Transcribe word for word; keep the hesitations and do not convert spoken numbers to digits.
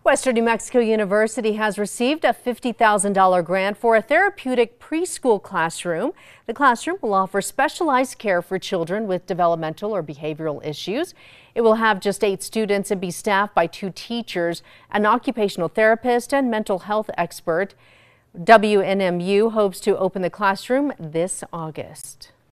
Western New Mexico University has received a fifty thousand dollar grant for a therapeutic preschool classroom. The classroom will offer specialized care for children with developmental or behavioral issues. It will have just eight students and be staffed by two teachers, an occupational therapist and mental health expert. W N M U hopes to open the classroom this August.